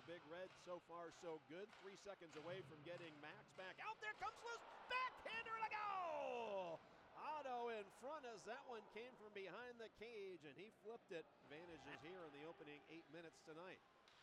Big Red. So far, so good. 3 seconds away from getting Max back out there. Comes loose. Backhander and a goal! Otto in front as that one came from behind the cage, and he flipped it. Advantages here in the opening 8 minutes tonight.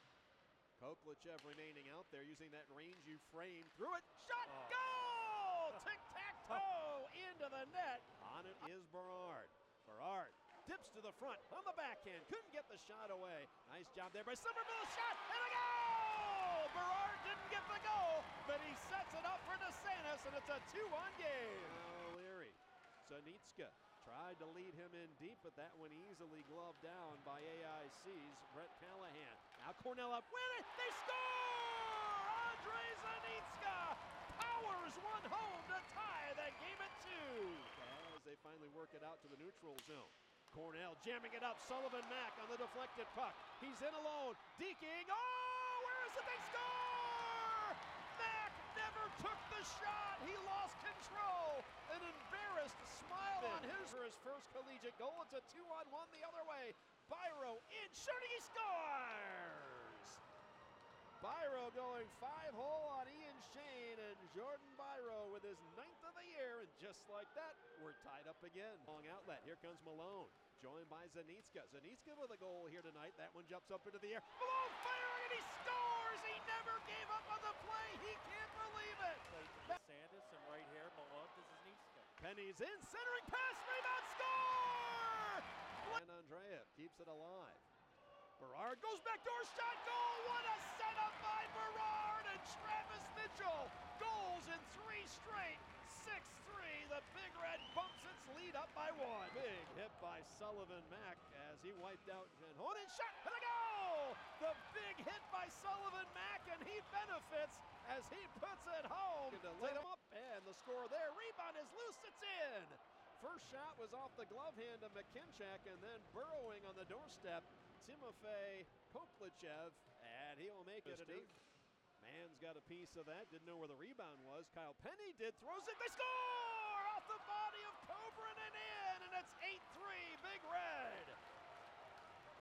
Koklachev remaining out there using that range you frame. Through it. Shot. Goal! Tic-tac-toe into the net. On it is Berard. Berard dips to the front on the backhand. Couldn't get the shot away. Nice job there by Somerville. Shot and a goal! Berard didn't get the goal, but he sets it up for DeSantis, and it's a 2-1 game. Now Leary. Zanitska tried to lead him in deep, but that one easily gloved down by AIC's Brett Callahan. Now Cornell up with it. They score! Andre Zanitska powers one home to tie the game at 2. As they finally work it out to the neutral zone. Cornell jamming it up. Sullivan Mack on the deflected puck. He's in alone. Deking. Oh, where is it? They score! Mack never took the shot. He lost control. An embarrassed smile on his for his first collegiate goal. It's a 2-on-1 the other way. Byro in shooting. He scores! Byro going 5-hole on Ian Shane, and Jordan Byro with his 9th of the year, and just like that, we're tied up again. Long outlet, here comes Malone, joined by Zanitska. Zanitska with a goal here tonight. That one jumps up into the air. Malone firing, and he scores! He never gave up on the play. He can't believe it. Sandus and right here, Malone to Zanitska. Penny's in, centering pass, rebound, score! And Andreev keeps it alive. Berard goes backdoor shot, goal! What a setup by Berard and Travis Mitchell! Goals in 3 straight, 6-3. The Big Red bumps its lead up by 1. Big hit by Sullivan Mack as he wiped out Janhonen. Shot and a goal! The big hit by Sullivan Mack, and he benefits as he puts it home to light him up. And the score there. Rebound is loose. It's in. First shot was off the glove hand of McKinchak, and then burrowing on the doorstep, Timofey Koklachev, and he'll make it an 8. Man's got a piece of that. Didn't know where the rebound was. Kyle Penny did. Throws it. They score! Off the body of Cobran and in, and it's 8-3 Big Red.